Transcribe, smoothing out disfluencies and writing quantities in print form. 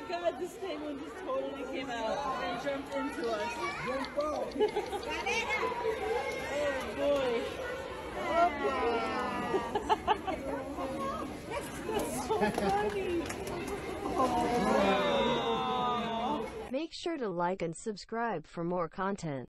God, this penguin just totally came out and jumped into us. Oh boy. That's so funny. Oh. Make sure to like and subscribe for more content.